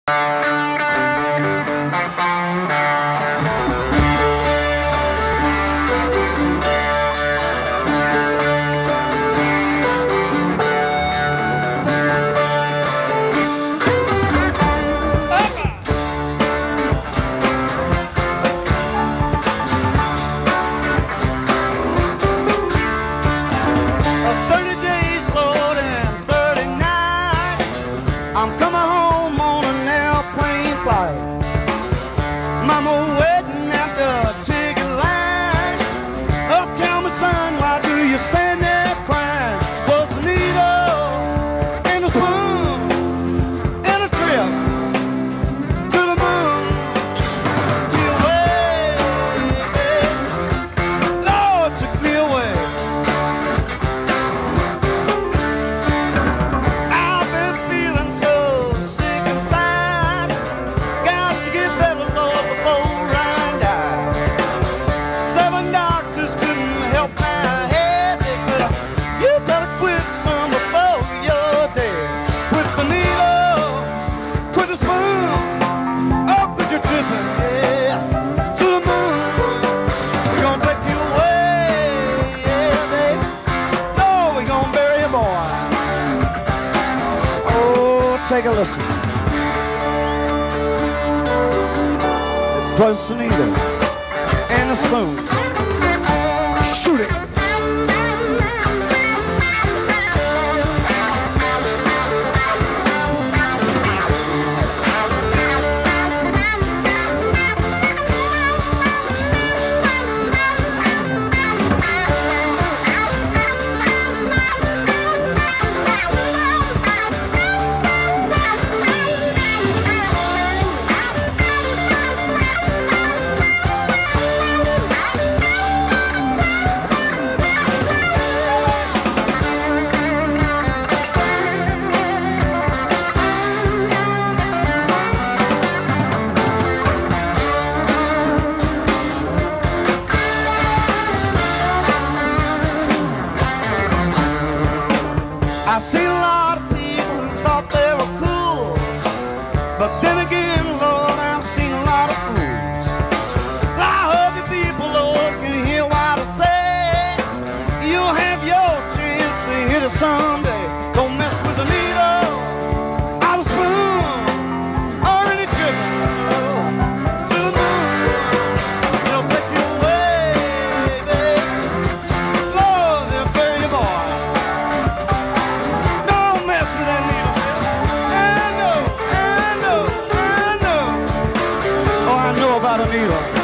I'm coming home on an airplane flight. Mama waiting at the ticket line. Oh, tell me, son, why do you stand there crying? Was the needle and a spoon and a trip to the moon? Took me away, Lord, took me away. Take a listen. It was the needle and a spoon. Shoot it. I've seen a lot of people who thought they were cool, but then again, Lord, I've seen a lot of fools. I hope you people, Lord, can hear what I say. You'll have your chance to hit it someday. Don't mess with the needle or the spoon or any trick to the moon. They'll take you away, baby. Lord, they'll bury your boy. About a needle.